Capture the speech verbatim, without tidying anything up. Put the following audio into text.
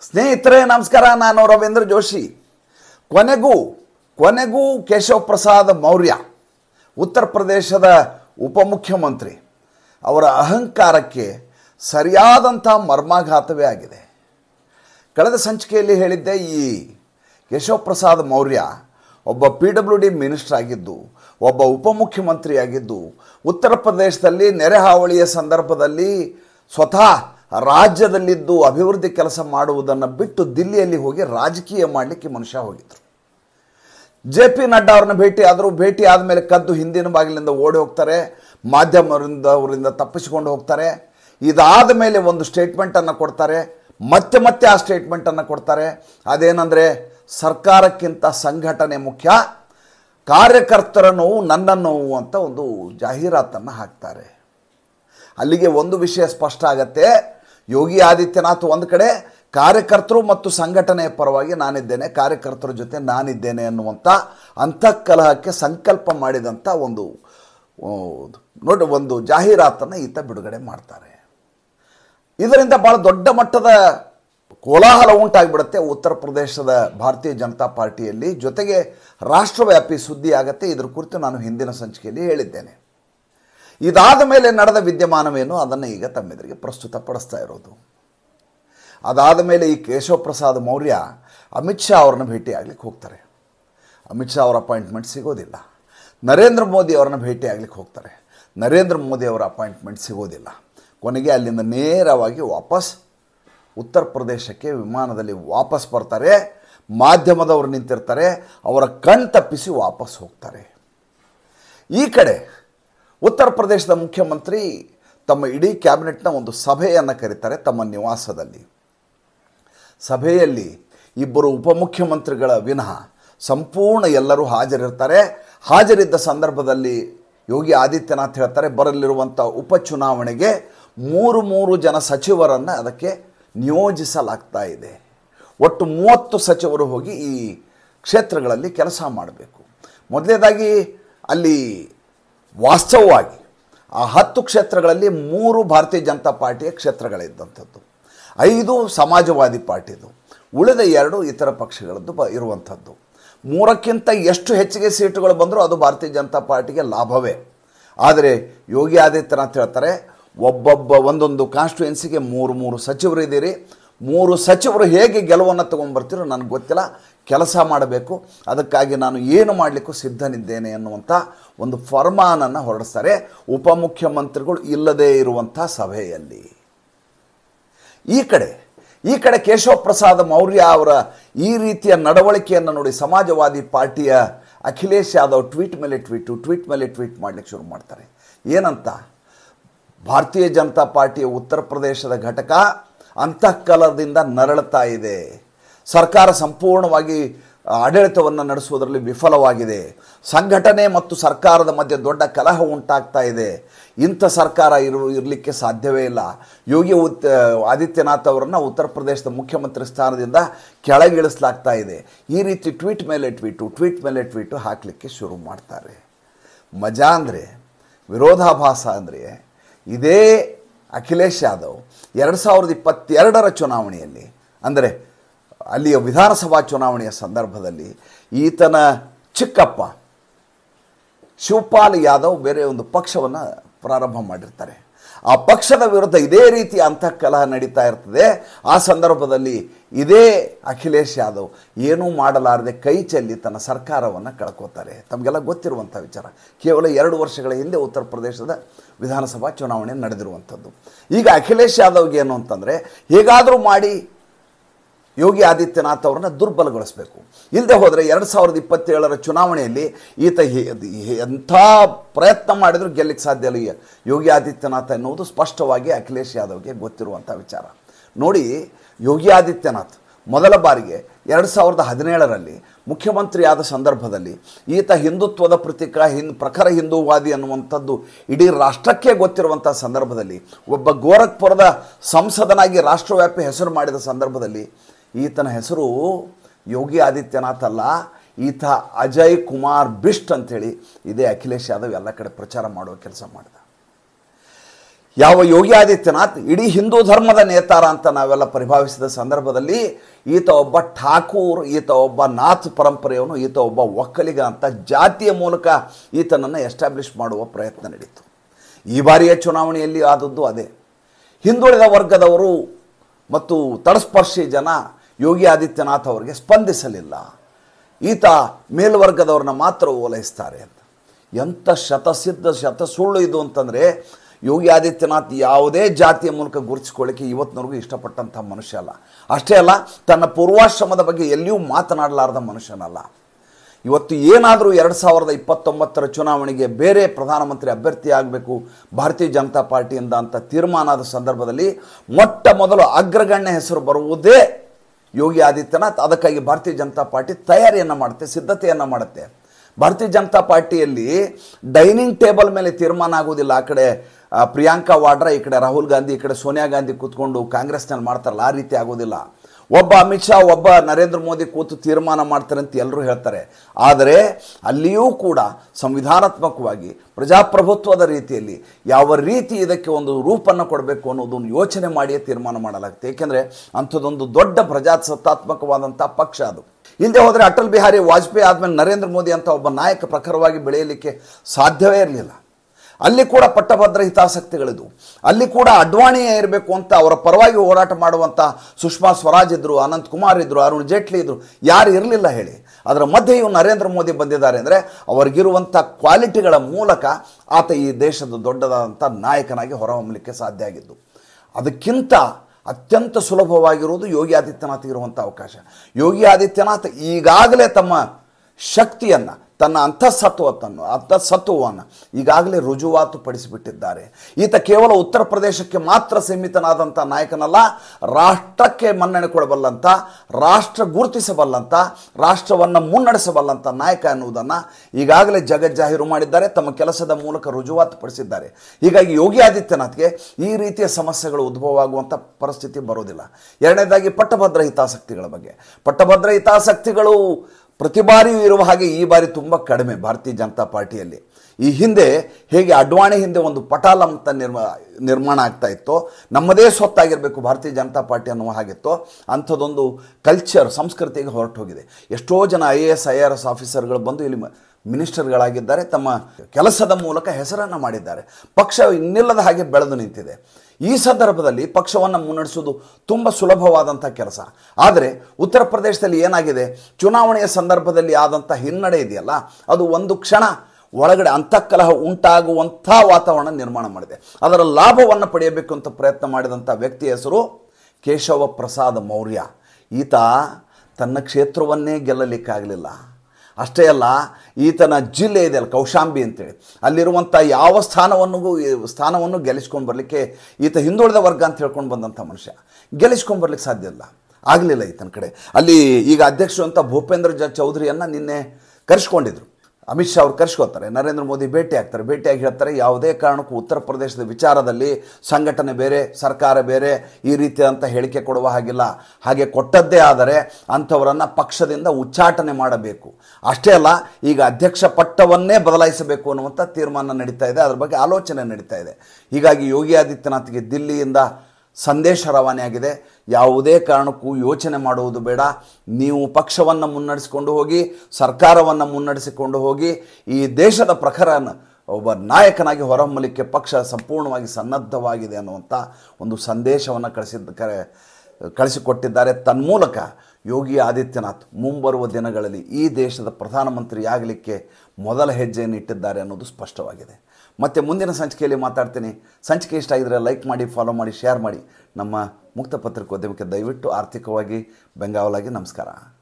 ಸ್ನೇಹಿತರೆ ನಮಸ್ಕಾರ, ನಾನು ರವೀಂದ್ರ ಜೋಶಿ. ಕೊನೆಗೂ ಕೊನೆಗೂ ಕೇಶವ ಪ್ರಸಾದ್ ಮೌರ್ಯ ಉತ್ತರ ಪ್ರದೇಶದ ಉಪಮುಖ್ಯಮಂತ್ರಿ ಅವರ ಅಹಂಕಾರಕ್ಕೆ ಸರಿಯಾದಂಥ ಮರ್ಮಾಘಾತವೇ ಆಗಿದೆ. ಕಳೆದ ಸಂಚಿಕೆಯಲ್ಲಿ ಹೇಳಿದ್ದೆ, ಈ ಕೇಶವ ಪ್ರಸಾದ್ ಮೌರ್ಯ ಒಬ್ಬ ಪಿ ಡಬ್ಲ್ಯೂ ಡಿ ಮಿನಿಸ್ಟರ್ ಆಗಿದ್ದು, ಒಬ್ಬ ಉಪಮುಖ್ಯಮಂತ್ರಿಯಾಗಿದ್ದು, ಉತ್ತರ ಪ್ರದೇಶದಲ್ಲಿ ನೆರೆ ಹಾವಳಿಯ ಸಂದರ್ಭದಲ್ಲಿ ಸ್ವತಃ ರಾಜ್ಯದಲ್ಲಿದ್ದು ಅಭಿವೃದ್ಧಿ ಕೆಲಸ ಮಾಡುವುದನ್ನು ಬಿಟ್ಟು ದಿಲ್ಲಿಯಲ್ಲಿ ಹೋಗಿ ರಾಜಕೀಯ ಮಾಡಲಿಕ್ಕೆ ಮನುಷ್ಯ ಹೋಗಿದ್ದರು. ಜೆ ಪಿ ನಡ್ಡಾ ಅವ್ರನ್ನ ಭೇಟಿ ಆದರೂ, ಭೇಟಿ ಆದಮೇಲೆ ಕದ್ದು ಹಿಂದಿನ ಬಾಗಿಲಿಂದ ಓಡಿ ಹೋಗ್ತಾರೆ, ಮಾಧ್ಯಮದಿಂದ ಅವರಿಂದ ತಪ್ಪಿಸಿಕೊಂಡು ಹೋಗ್ತಾರೆ. ಇದಾದ ಮೇಲೆ ಒಂದು ಸ್ಟೇಟ್ಮೆಂಟನ್ನು ಕೊಡ್ತಾರೆ, ಮತ್ತೆ ಮತ್ತೆ ಆ ಸ್ಟೇಟ್ಮೆಂಟನ್ನು ಕೊಡ್ತಾರೆ. ಅದೇನೆಂದರೆ, ಸರ್ಕಾರಕ್ಕಿಂತ ಸಂಘಟನೆ ಮುಖ್ಯ, ಕಾರ್ಯಕರ್ತರ ನೋವು ನನ್ನ ನೋವು ಅಂತ ಒಂದು ಜಾಹೀರಾತನ್ನು ಹಾಕ್ತಾರೆ. ಅಲ್ಲಿಗೆ ಒಂದು ವಿಷಯ ಸ್ಪಷ್ಟ ಆಗತ್ತೆ, ಯೋಗಿ ಆದಿತ್ಯನಾಥ್ ಒಂದು ಕಡೆ ಕಾರ್ಯಕರ್ತರು ಮತ್ತು ಸಂಘಟನೆಯ ಪರವಾಗಿ ನಾನಿದ್ದೇನೆ, ಕಾರ್ಯಕರ್ತರ ಜೊತೆ ನಾನಿದ್ದೇನೆ ಅನ್ನುವಂಥ ಅಂತಃಕಲಹಕ್ಕೆ ಸಂಕಲ್ಪ ಮಾಡಿದಂಥ ಒಂದು ನೋಡಿ ಒಂದು ಜಾಹೀರಾತನ್ನು ಈತ ಬಿಡುಗಡೆ ಮಾಡ್ತಾರೆ. ಇದರಿಂದ ಭಾಳ ದೊಡ್ಡ ಮಟ್ಟದ ಕೋಲಾಹಲ ಉಂಟಾಗಿಬಿಡುತ್ತೆ ಉತ್ತರ ಪ್ರದೇಶದ ಭಾರತೀಯ ಜನತಾ ಪಾರ್ಟಿಯಲ್ಲಿ, ಜೊತೆಗೆ ರಾಷ್ಟ್ರವ್ಯಾಪಿ ಸುದ್ದಿ ಆಗತ್ತೆ. ಇದರ ಕುರಿತು ನಾನು ಹಿಂದಿನ ಸಂಚಿಕೆಯಲ್ಲಿ ಹೇಳಿದ್ದೇನೆ. ಇದಾದ ಮೇಲೆ ನಡೆದ ವಿದ್ಯಮಾನವೇನು ಅದನ್ನು ಈಗ ತಮ್ಮೆದುರಿಗೆ ಪ್ರಸ್ತುತಪಡಿಸ್ತಾ ಇರೋದು. ಅದಾದ ಮೇಲೆ ಈ ಕೇಶವ ಪ್ರಸಾದ್ ಮೌರ್ಯ ಅಮಿತ್ ಶಾ ಅವ್ರನ್ನ ಭೇಟಿ ಆಗ್ಲಿಕ್ಕೆ ಹೋಗ್ತಾರೆ. ಅಮಿತ್ ಶಾ ಅವರ ಅಪಾಯಿಂಟ್ಮೆಂಟ್ ಸಿಗೋದಿಲ್ಲ. ನರೇಂದ್ರ ಮೋದಿ ಅವ್ರನ್ನ ಭೇಟಿ ಆಗ್ಲಿಕ್ಕೆ ಹೋಗ್ತಾರೆ. ನರೇಂದ್ರ ಮೋದಿ ಅವರ ಅಪಾಯಿಂಟ್ಮೆಂಟ್ ಸಿಗೋದಿಲ್ಲ. ಕೊನೆಗೆ ಅಲ್ಲಿಂದ ನೇರವಾಗಿ ವಾಪಸ್ ಉತ್ತರ ಪ್ರದೇಶಕ್ಕೆ ವಿಮಾನದಲ್ಲಿ ವಾಪಸ್ ಬರ್ತಾರೆ. ಮಾಧ್ಯಮದವರು ನಿಂತಿರ್ತಾರೆ, ಅವರ ಕಣ್ ತಪ್ಪಿಸಿ ವಾಪಸ್ ಹೋಗ್ತಾರೆ. ಈ ಕಡೆ ಉತ್ತರ ಪ್ರದೇಶದ ಮುಖ್ಯಮಂತ್ರಿ ತಮ್ಮ ಇಡೀ ಕ್ಯಾಬಿನೆಟ್ನ ಒಂದು ಸಭೆಯನ್ನು ಕರೀತಾರೆ ತಮ್ಮ ನಿವಾಸದಲ್ಲಿ. ಸಭೆಯಲ್ಲಿ ಇಬ್ಬರು ಉಪಮುಖ್ಯಮಂತ್ರಿಗಳ ವಿನಃ ಸಂಪೂರ್ಣ ಎಲ್ಲರೂ ಹಾಜರಿರ್ತಾರೆ. ಹಾಜರಿದ್ದ ಸಂದರ್ಭದಲ್ಲಿ ಯೋಗಿ ಆದಿತ್ಯನಾಥ್ ಹೇಳ್ತಾರೆ, ಬರಲಿರುವಂಥ ಉಪಚುನಾವಣೆಗೆ ಮೂರು ಮೂರು ಜನ ಸಚಿವರನ್ನು ಅದಕ್ಕೆ ನಿಯೋಜಿಸಲಾಗ್ತಾ ಇದೆ. ಒಟ್ಟು ಮೂವತ್ತು ಸಚಿವರು ಹೋಗಿ ಈ ಕ್ಷೇತ್ರಗಳಲ್ಲಿ ಕೆಲಸ ಮಾಡಬೇಕು. ಮೊದಲನೇದಾಗಿ ಅಲ್ಲಿ ವಾಸ್ತವವಾಗಿ ಆ ಹತ್ತು ಕ್ಷೇತ್ರಗಳಲ್ಲಿ ಮೂರು ಭಾರತೀಯ ಜನತಾ ಪಾರ್ಟಿಯ ಕ್ಷೇತ್ರಗಳಿದ್ದಂಥದ್ದು, ಐದು ಸಮಾಜವಾದಿ ಪಾರ್ಟಿದು, ಉಳಿದ ಎರಡು ಇತರ ಪಕ್ಷಗಳದ್ದು ಬ ಇರುವಂಥದ್ದು. ಮೂರಕ್ಕಿಂತ ಎಷ್ಟು ಹೆಚ್ಚಿಗೆ ಸೀಟುಗಳು ಬಂದರೂ ಅದು ಭಾರತೀಯ ಜನತಾ ಪಾರ್ಟಿಗೆ ಲಾಭವೇ. ಆದರೆ ಯೋಗಿ ಆದಿತ್ಯನಾಥ್ ಹೇಳ್ತಾರೆ, ಒಬ್ಬೊಬ್ಬ ಒಂದೊಂದು ಕಾನ್ಸ್ಟಿಟ್ಯೂಯೆನ್ಸಿಗೆ ಮೂರು ಮೂರು ಸಚಿವರು ಇದ್ದೀರಿ, ಮೂರು ಸಚಿವರು ಹೇಗೆ ಗೆಲುವನ್ನು ತೊಗೊಂಡ್ಬರ್ತೀರೋ ನನಗೆ ಗೊತ್ತಿಲ್ಲ, ಕೆಲಸ ಮಾಡಬೇಕು, ಅದಕ್ಕಾಗಿ ನಾನು ಏನು ಮಾಡಲಿಕ್ಕೂ ಸಿದ್ಧನಿದ್ದೇನೆ ಅನ್ನುವಂಥ ಒಂದು ಫರ್ಮಾನನ್ನು ಹೊರಡಿಸ್ತಾರೆ ಉಪಮುಖ್ಯಮಂತ್ರಿಗಳು ಇಲ್ಲದೇ ಇರುವಂಥ ಸಭೆಯಲ್ಲಿ. ಈ ಕಡೆ ಈ ಕಡೆ ಕೇಶವ ಪ್ರಸಾದ್ ಮೌರ್ಯ ಅವರ ಈ ರೀತಿಯ ನಡವಳಿಕೆಯನ್ನು ನೋಡಿ ಸಮಾಜವಾದಿ ಪಾರ್ಟಿಯ ಅಖಿಲೇಶ್ ಯಾದವ್ ಟ್ವೀಟ್ ಮೇಲೆ ಟ್ವೀಟು ಟ್ವೀಟ್ ಮೇಲೆ ಟ್ವೀಟ್ ಮಾಡಲಿಕ್ಕೆ ಶುರು ಮಾಡ್ತಾರೆ. ಏನಂತ, ಭಾರತೀಯ ಜನತಾ ಪಾರ್ಟಿಯ ಉತ್ತರ ಪ್ರದೇಶದ ಘಟಕ ಅಂತಃಕಲದಿಂದ ನರಳುತ್ತಾ ಇದೆ, ಸರ್ಕಾರ ಸಂಪೂರ್ಣವಾಗಿ ಆಡಳಿತವನ್ನು ನಡೆಸುವುದರಲ್ಲಿ ವಿಫಲವಾಗಿದೆ, ಸಂಘಟನೆ ಮತ್ತು ಸರ್ಕಾರದ ಮಧ್ಯೆ ದೊಡ್ಡ ಕಲಹ ಉಂಟಾಗ್ತಾ ಇದೆ, ಇಂಥ ಸರ್ಕಾರ ಇರು ಇರಲಿಕ್ಕೆ ಸಾಧ್ಯವೇ ಇಲ್ಲ, ಯೋಗಿ ಉತ್ ಆದಿತ್ಯನಾಥ್ ಅವರನ್ನು ಉತ್ತರ ಪ್ರದೇಶದ ಮುಖ್ಯಮಂತ್ರಿ ಸ್ಥಾನದಿಂದ ಕೆಳಗಿಳಿಸಲಾಗ್ತಾ ಇದೆ. ಈ ರೀತಿ ಟ್ವೀಟ್ ಮೇಲೆ ಟ್ವೀಟು ಟ್ವೀಟ್ ಮೇಲೆ ಟ್ವೀಟು ಹಾಕಲಿಕ್ಕೆ ಶುರು ಮಾಡ್ತಾರೆ. ಮಜಾ ಅಂದರೆ, ವಿರೋಧಾಭಾಸ ಅಂದರೆ, ಇದೇ ಅಖಿಲೇಶ್ ಯಾದವ್ ಎರಡು ಸಾವಿರದ ಇಪ್ಪತ್ತೆರಡರ ಚುನಾವಣೆಯಲ್ಲಿ, ಅಂದರೆ ಅಲ್ಲಿಯ ವಿಧಾನಸಭಾ ಚುನಾವಣೆಯ ಸಂದರ್ಭದಲ್ಲಿ ಈತನ ಚಿಕ್ಕಪ್ಪ ಶಿವಪಾಲ್ ಯಾದವ್ ಬೇರೆ ಒಂದು ಪಕ್ಷವನ್ನು ಪ್ರಾರಂಭ ಮಾಡಿರ್ತಾರೆ. ಆ ಪಕ್ಷದ ವಿರುದ್ಧ ಇದೇ ರೀತಿ ಅಂತಃಕಲಹ ನಡೀತಾ ಇರ್ತದೆ. ಆ ಸಂದರ್ಭದಲ್ಲಿ ಇದೇ ಅಖಿಲೇಶ್ ಯಾದವ್ ಏನೂ ಮಾಡಲಾರದೆ ಕೈ ಚೆಲ್ಲಿ ತನ್ನ ಸರ್ಕಾರವನ್ನು ಕಳ್ಕೋತಾರೆ. ತಮಗೆಲ್ಲ ಗೊತ್ತಿರುವಂಥ ವಿಚಾರ. ಕೇವಲ ಎರಡು ವರ್ಷಗಳ ಹಿಂದೆ ಉತ್ತರ ಪ್ರದೇಶದ ವಿಧಾನಸಭಾ ಚುನಾವಣೆ ನಡೆದಿರುವಂಥದ್ದು. ಈಗ ಅಖಿಲೇಶ್ ಯಾದವ್ಗೆ ಏನು ಅಂತಂದರೆ, ಹೇಗಾದರೂ ಮಾಡಿ ಯೋಗಿ ಆದಿತ್ಯನಾಥ್ ಅವ್ರನ್ನ ದುರ್ಬಲಗೊಳಿಸಬೇಕು. ಇಲ್ಲದೆ ಹೋದರೆ ಎರಡು ಸಾವಿರದ ಇಪ್ಪತ್ತೇಳರ ಚುನಾವಣೆಯಲ್ಲಿ ಈತ ಎಂಥ ಪ್ರಯತ್ನ ಮಾಡಿದರೂ ಗೆಲ್ಲಕ್ಕೆ ಸಾಧ್ಯ ಇಲ್ಲ ಯೋಗಿ ಆದಿತ್ಯನಾಥ್ ಎನ್ನುವುದು ಸ್ಪಷ್ಟವಾಗಿ ಅಖಿಲೇಶ್ ಯಾದವ್ಗೆ ಗೊತ್ತಿರುವಂಥ ವಿಚಾರ. ನೋಡಿ, ಯೋಗಿ ಆದಿತ್ಯನಾಥ್ ಮೊದಲ ಬಾರಿಗೆ ಎರಡು ಸಾವಿರದ ಹದಿನೇಳರಲ್ಲಿ ಮುಖ್ಯಮಂತ್ರಿಯಾದ ಸಂದರ್ಭದಲ್ಲಿ ಈತ ಹಿಂದುತ್ವದ ಪ್ರತೀಕ, ಹಿಂದ್ ಪ್ರಖರ ಹಿಂದೂವಾದಿ ಅನ್ನುವಂಥದ್ದು ಇಡೀ ರಾಷ್ಟ್ರಕ್ಕೆ ಗೊತ್ತಿರುವಂಥ ಸಂದರ್ಭದಲ್ಲಿ, ಒಬ್ಬ ಗೋರಖ್ಪುರದ ಸಂಸದನಾಗಿ ರಾಷ್ಟ್ರವ್ಯಾಪಿ ಹೆಸರು ಮಾಡಿದ ಸಂದರ್ಭದಲ್ಲಿ ಈತನ ಹೆಸರು ಯೋಗಿ ಆದಿತ್ಯನಾಥ್ ಅಲ್ಲ, ಈತ ಅಜಯ್ ಕುಮಾರ್ ಬಿಷ್ಟ್ ಅಂಥೇಳಿ ಇದೇ ಅಖಿಲೇಶ್ ಯಾದವ್ ಎಲ್ಲ ಕಡೆ ಪ್ರಚಾರ ಮಾಡುವ ಕೆಲಸ ಮಾಡಿದ. ಯಾವ ಯೋಗಿ ಆದಿತ್ಯನಾಥ್ ಇಡೀ ಹಿಂದೂ ಧರ್ಮದ ನೇತಾರ ಅಂತ ನಾವೆಲ್ಲ ಪರಿಭಾವಿಸಿದ ಸಂದರ್ಭದಲ್ಲಿ ಈತ ಒಬ್ಬ ಠಾಕೂರ್, ಈತ ಒಬ್ಬ ನಾಥ್ ಪರಂಪರೆಯವನು, ಈತ ಒಬ್ಬ ಒಕ್ಕಲಿಗ ಅಂತ ಜಾತಿಯ ಮೂಲಕ ಈತನನ್ನು ಎಸ್ಟಾಬ್ಲಿಷ್ ಮಾಡುವ ಪ್ರಯತ್ನ ನಡೀತು. ಈ ಬಾರಿಯ ಚುನಾವಣೆಯಲ್ಲಿ ಆದದ್ದು ಅದೇ. ಹಿಂದುಳಿದ ವರ್ಗದವರು ಮತ್ತು ತಳಸ್ಪರ್ಶಿ ಜನ ಯೋಗಿ ಆದಿತ್ಯನಾಥ್ ಅವರಿಗೆ ಸ್ಪಂದಿಸಲಿಲ್ಲ. ಈತ ಮೇಲ್ವರ್ಗದವ್ರನ್ನ ಮಾತ್ರ ಓಲೈಸ್ತಾರೆ ಅಂತ. ಎಂಥ ಶತಸಿದ್ಧ ಶತ ಸುಳ್ಳು ಇದು ಅಂತಂದರೆ, ಯೋಗಿ ಆದಿತ್ಯನಾಥ್ ಯಾವುದೇ ಜಾತಿಯ ಮೂಲಕ ಗುರುತಿಸ್ಕೊಳ್ಳಿಕ್ಕೆ ಇವತ್ತಿನವರೆಗೂ ಇಷ್ಟಪಟ್ಟಂಥ ಮನುಷ್ಯ ಅಲ್ಲ. ಅಷ್ಟೇ ಅಲ್ಲ, ತನ್ನ ಪೂರ್ವಾಶ್ರಮದ ಬಗ್ಗೆ ಎಲ್ಲಿಯೂ ಮಾತನಾಡಲಾರ್ದ ಮನುಷ್ಯನಲ್ಲ. ಇವತ್ತು ಏನಾದರೂ ಎರಡು ಸಾವಿರದ ಇಪ್ಪತ್ತೊಂಬತ್ತರ ಚುನಾವಣೆಗೆ ಬೇರೆ ಪ್ರಧಾನಮಂತ್ರಿ ಅಭ್ಯರ್ಥಿ ಆಗಬೇಕು ಭಾರತೀಯ ಜನತಾ ಪಾರ್ಟಿಯಿಂದ ಅಂತ ತೀರ್ಮಾನ ಆದ ಸಂದರ್ಭದಲ್ಲಿ ಮೊಟ್ಟ ಮೊದಲು ಅಗ್ರಗಣ್ಯ ಹೆಸರು ಬರುವುದೇ ಯೋಗಿ ಆದಿತ್ಯನಾಥ್. ಅದಕ್ಕಾಗಿ ಭಾರತೀಯ ಜನತಾ ಪಾರ್ಟಿ ತಯಾರಿಯನ್ನು ಮಾಡುತ್ತೆ, ಸಿದ್ಧತೆಯನ್ನು ಮಾಡುತ್ತೆ. ಭಾರತೀಯ ಜನತಾ ಪಾರ್ಟಿಯಲ್ಲಿ ಡೈನಿಂಗ್ ಟೇಬಲ್ ಮೇಲೆ ತೀರ್ಮಾನ ಆಗೋದಿಲ್ಲ. ಆ ಕಡೆ ಪ್ರಿಯಾಂಕಾ ವಾಡ್ರಾ, ಈ ಕಡೆ ರಾಹುಲ್ ಗಾಂಧಿ, ಈ ಕಡೆ ಸೋನಿಯಾ ಗಾಂಧಿ ಕೂತ್ಕೊಂಡು ಕಾಂಗ್ರೆಸ್ನಲ್ಲಿ ಮಾಡ್ತಾರಲ್ಲ, ಆ ರೀತಿ ಆಗೋದಿಲ್ಲ. ಒಬ್ಬ ಅಮಿತ್ ಶಾ, ಒಬ್ಬ ನರೇಂದ್ರ ಮೋದಿ ಕೂತು ತೀರ್ಮಾನ ಮಾಡ್ತಾರೆ ಅಂತ ಎಲ್ಲರೂ ಹೇಳ್ತಾರೆ. ಆದರೆ ಅಲ್ಲಿಯೂ ಕೂಡ ಸಂವಿಧಾನಾತ್ಮಕವಾಗಿ ಪ್ರಜಾಪ್ರಭುತ್ವದ ರೀತಿಯಲ್ಲಿ ಯಾವ ರೀತಿ ಇದಕ್ಕೆ ಒಂದು ರೂಪನ್ನು ಕೊಡಬೇಕು ಅನ್ನೋದನ್ನು ಯೋಚನೆ ಮಾಡಿಯೇ ತೀರ್ಮಾನ ಮಾಡಲಾಗುತ್ತೆ. ಏಕೆಂದರೆ ಅಂಥದ್ದೊಂದು ದೊಡ್ಡ ಪ್ರಜಾಸತ್ತಾತ್ಮಕವಾದಂಥ ಪಕ್ಷ ಅದು. ಇಲ್ಲದೆ ಹೋದರೆ ಅಟಲ್ ಬಿಹಾರಿ ವಾಜಪೇಯಿ ಆದಮೇಲೆ ನರೇಂದ್ರ ಮೋದಿ ಅಂತ ಒಬ್ಬ ನಾಯಕ ಪ್ರಖರವಾಗಿ ಬೆಳೆಯಲಿಕ್ಕೆ ಸಾಧ್ಯವೇ ಇರಲಿಲ್ಲ. ಅಲ್ಲಿ ಕೂಡ ಪಟ್ಟಭದ್ರ ಹಿತಾಸಕ್ತಿಗಳಿದ್ವು. ಅಲ್ಲಿ ಕೂಡ ಅಡ್ವಾಣಿಯೇ ಇರಬೇಕು ಅಂತ ಅವರ ಪರವಾಗಿ ಹೋರಾಟ ಮಾಡುವಂಥ ಸುಷ್ಮಾ ಸ್ವರಾಜ್ ಇದ್ದರು, ಅನಂತ್ ಕುಮಾರ್ ಇದ್ದರು, ಅರುಣ್ ಜೇಟ್ಲಿ ಇದ್ದರು. ಯಾರು ಇರಲಿಲ್ಲ ಹೇಳಿ. ಅದರ ಮಧ್ಯೆಯೂ ನರೇಂದ್ರ ಮೋದಿ ಬಂದಿದ್ದಾರೆ ಅಂದರೆ ಅವರಿಗಿರುವಂಥ ಕ್ವಾಲಿಟಿಗಳ ಮೂಲಕ ಆತ ಈ ದೇಶದ ದೊಡ್ಡದಾದಂಥ ನಾಯಕನಾಗಿ ಹೊರಹೊಮ್ಮಲಿಕ್ಕೆ ಸಾಧ್ಯ ಆಗಿದ್ದು. ಅದಕ್ಕಿಂತ ಅತ್ಯಂತ ಸುಲಭವಾಗಿರುವುದು ಯೋಗಿ ಆದಿತ್ಯನಾಥ್ ಇರುವಂಥ ಅವಕಾಶ. ಯೋಗಿ ಆದಿತ್ಯನಾಥ್ ಈಗಾಗಲೇ ತಮ್ಮ ಶಕ್ತಿಯನ್ನು, ತನ್ನ ಅಂತಃಸತ್ವವನ್ನು ಅಂತಃಸತ್ವವನ್ನು ಈಗಾಗಲೇ ರುಜುವಾತು ಪಡಿಸಿಬಿಟ್ಟಿದ್ದಾರೆ. ಈತ ಕೇವಲ ಉತ್ತರ ಪ್ರದೇಶಕ್ಕೆ ಮಾತ್ರ ಸೀಮಿತನಾದಂಥ ನಾಯಕನಲ್ಲ, ರಾಷ್ಟ್ರಕ್ಕೆ ಮನ್ನಣೆ ಕೊಡಬಲ್ಲಂಥ, ರಾಷ್ಟ್ರ ಗುರುತಿಸಬಲ್ಲಂಥ, ರಾಷ್ಟ್ರವನ್ನು ಮುನ್ನಡೆಸಬಲ್ಲಂಥ ನಾಯಕ ಎನ್ನುವುದನ್ನು ಈಗಾಗಲೇ ಜಗಜ್ಜಾಹೀರು ಮಾಡಿದ್ದಾರೆ, ತಮ್ಮ ಕೆಲಸದ ಮೂಲಕ ರುಜುವಾತು ಪಡಿಸಿದ್ದಾರೆ. ಹೀಗಾಗಿ ಯೋಗಿ ಆದಿತ್ಯನಾಥ್ಗೆ ಈ ರೀತಿಯ ಸಮಸ್ಯೆಗಳು ಉದ್ಭವ ಆಗುವಂಥ ಪರಿಸ್ಥಿತಿ ಬರೋದಿಲ್ಲ. ಎರಡನೇದಾಗಿ ಪಟ್ಟಭದ್ರ ಹಿತಾಸಕ್ತಿಗಳ ಬಗ್ಗೆ. ಪಟ್ಟಭದ್ರ ಹಿತಾಸಕ್ತಿಗಳು ಪ್ರತಿ ಬಾರಿಯೂ ಇರುವ ಹಾಗೆ ಈ ಬಾರಿ ತುಂಬ ಕಡಿಮೆ ಭಾರತೀಯ ಜನತಾ ಪಾರ್ಟಿಯಲ್ಲಿ. ಈ ಹಿಂದೆ ಹೇಗೆ ಅಡ್ವಾಣಿ ಹಿಂದೆ ಒಂದು ಪಟಾಲ ಅಂತ ನಿರ್ಮಾ ನಿರ್ಮಾಣ ಆಗ್ತಾ ಇತ್ತೋ, ನಮ್ಮದೇ ಸ್ವತ್ತಾಗಿರಬೇಕು ಭಾರತೀಯ ಜನತಾ ಪಾರ್ಟಿ ಅನ್ನುವ ಹಾಗಿತ್ತೋ, ಅಂಥದ್ದೊಂದು ಕಲ್ಚರ್ ಸಂಸ್ಕೃತಿಗೆ ಹೊರಟು ಹೋಗಿದೆ. ಎಷ್ಟೋ ಜನ I A S I R S ಆಫೀಸರ್ಗಳು ಬಂದು ಇಲ್ಲಿ ಮಿನಿಸ್ಟರ್ಗಳಾಗಿದ್ದಾರೆ, ತಮ್ಮ ಕೆಲಸದ ಮೂಲಕ ಹೆಸರನ್ನು ಮಾಡಿದ್ದಾರೆ. ಪಕ್ಷ ಇನ್ನಿಲ್ಲದ ಹಾಗೆ ಬೆಳೆದು ನಿಂತಿದೆ. ಈ ಸಂದರ್ಭದಲ್ಲಿ ಪಕ್ಷವನ್ನು ಮುನ್ನಡೆಸೋದು ತುಂಬ ಸುಲಭವಾದಂಥ ಕೆಲಸ. ಆದರೆ ಉತ್ತರ ಪ್ರದೇಶದಲ್ಲಿ ಏನಾಗಿದೆ, ಚುನಾವಣೆಯ ಸಂದರ್ಭದಲ್ಲಿ ಆದಂಥ ಹಿನ್ನಡೆ ಇದೆಯಲ್ಲ, ಅದು ಒಂದು ಕ್ಷಣ ಒಳಗಡೆ ಅಂತಃಕಲಹ ಉಂಟಾಗುವಂಥ ವಾತಾವರಣ ನಿರ್ಮಾಣ ಮಾಡಿದೆ. ಅದರ ಲಾಭವನ್ನು ಪಡೆಯಬೇಕು ಅಂತ ಪ್ರಯತ್ನ ಮಾಡಿದಂಥ ವ್ಯಕ್ತಿಯ ಹೆಸರು ಕೇಶವ ಪ್ರಸಾದ್ ಮೌರ್ಯ. ಈತ ತನ್ನ ಕ್ಷೇತ್ರವನ್ನೇ ಗೆಲ್ಲಲಿಕ್ಕಾಗಲಿಲ್ಲ. ಅಷ್ಟೇ ಅಲ್ಲ, ಈತನ ಜಿಲ್ಲೆ ಇದೆಯಲ್ಲ ಕೌಶಾಂಬಿ ಅಂತೇಳಿ, ಅಲ್ಲಿರುವಂಥ ಯಾವ ಸ್ಥಾನವನ್ನು ಸ್ಥಾನವನ್ನು ಗೆಲ್ಲಿಸ್ಕೊಂಡು ಬರಲಿಕ್ಕೆ ಈತ ಹಿಂದುಳಿದ ವರ್ಗ ಅಂತ ಹೇಳ್ಕೊಂಡು ಬಂದಂಥ ಮನುಷ್ಯ ಗೆಲ್ಲಿಸ್ಕೊಂಡು ಬರ್ಲಿಕ್ಕೆ ಸಾಧ್ಯ ಇಲ್ಲ, ಆಗಲಿಲ್ಲ ಈತನ ಕಡೆ. ಅಲ್ಲಿ ಈಗ ಅಧ್ಯಕ್ಷರು ಅಂತ ಭೂಪೇಂದ್ರ ಜ ಚೌಧರಿಯನ್ನು ನಿನ್ನೆ ಕರೆಸ್ಕೊಂಡಿದ್ರು. ಅಮಿತ್ ಶಾ ಅವ್ರು ಕರೆಸ್ಕೋತಾರೆ, ನರೇಂದ್ರ ಮೋದಿ ಭೇಟಿ ಆಗ್ತಾರೆ. ಭೇಟಿಯಾಗಿ ಹೇಳ್ತಾರೆ, ಯಾವುದೇ ಕಾರಣಕ್ಕೂ ಉತ್ತರ ಪ್ರದೇಶದ ವಿಚಾರದಲ್ಲಿ ಸಂಘಟನೆ ಬೇರೆ, ಸರ್ಕಾರ ಬೇರೆ, ಈ ರೀತಿಯಾದಂಥ ಹೇಳಿಕೆ ಕೊಡುವ ಹಾಗಿಲ್ಲ. ಹಾಗೆ ಕೊಟ್ಟದ್ದೇ ಆದರೆ ಅಂಥವರನ್ನು ಪಕ್ಷದಿಂದ ಉಚ್ಚಾಟನೆ ಮಾಡಬೇಕು. ಅಷ್ಟೇ ಅಲ್ಲ, ಈಗ ಅಧ್ಯಕ್ಷ ಪಟ್ಟವನ್ನೇ ಬದಲಾಯಿಸಬೇಕು ಅನ್ನುವಂಥ ತೀರ್ಮಾನ ನಡೀತಾ ಇದೆ, ಅದ್ರ ಬಗ್ಗೆ ಆಲೋಚನೆ ನಡೀತಾ ಇದೆ. ಹೀಗಾಗಿ ಯೋಗಿ ಆದಿತ್ಯನಾಥ್ಗೆ ದಿಲ್ಲಿಯಿಂದ ಸಂದೇಶ ರವಾನೆಯಾಗಿದೆ, ಯಾವುದೇ ಕಾರಣಕ್ಕೂ ಯೋಚನೆ ಮಾಡುವುದು ಬೇಡ, ನೀವು ಪಕ್ಷವನ್ನು ಮುನ್ನಡೆಸಿಕೊಂಡು ಹೋಗಿ, ಸರ್ಕಾರವನ್ನು ಮುನ್ನಡೆಸಿಕೊಂಡು ಹೋಗಿ, ಈ ದೇಶದ ಪ್ರಖರ ಒಬ್ಬ ನಾಯಕನಾಗಿ ಹೊರಹೊಮ್ಮಲಿಕ್ಕೆ ಪಕ್ಷ ಸಂಪೂರ್ಣವಾಗಿ ಸನ್ನದ್ಧವಾಗಿದೆ ಅನ್ನುವಂಥ ಒಂದು ಸಂದೇಶವನ್ನು ಕಳಿಸಿದ್ದ ಕರೆ ಕಳಿಸಿಕೊಟ್ಟಿದ್ದಾರೆ. ತನ್ಮೂಲಕ ಯೋಗಿ ಆದಿತ್ಯನಾಥ್ ಮುಂಬರುವ ದಿನಗಳಲ್ಲಿ ಈ ದೇಶದ ಪ್ರಧಾನಮಂತ್ರಿ ಆಗಲಿಕ್ಕೆ ಮೊದಲ ಹೆಜ್ಜೆಯನ್ನು ಇಟ್ಟಿದ್ದಾರೆ ಅನ್ನೋದು ಸ್ಪಷ್ಟವಾಗಿದೆ. ಮತ್ತು ಮುಂದಿನ ಸಂಚಿಕೆಯಲ್ಲಿ ಮಾತಾಡ್ತೀನಿ. ಸಂಚಿಕೆ ಇಷ್ಟ ಆಗಿದ್ರೆ ಲೈಕ್ ಮಾಡಿ, ಫಾಲೋ ಮಾಡಿ, ಶೇರ್ ಮಾಡಿ. ನಮ್ಮ ಮುಕ್ತ ಪತ್ರಿಕೋದ್ಯಮಕ್ಕೆ ದಯವಿಟ್ಟು ಆರ್ಥಿಕವಾಗಿ ಬೆಂಗಾವಲಾಗಿ ನಮಸ್ಕಾರ.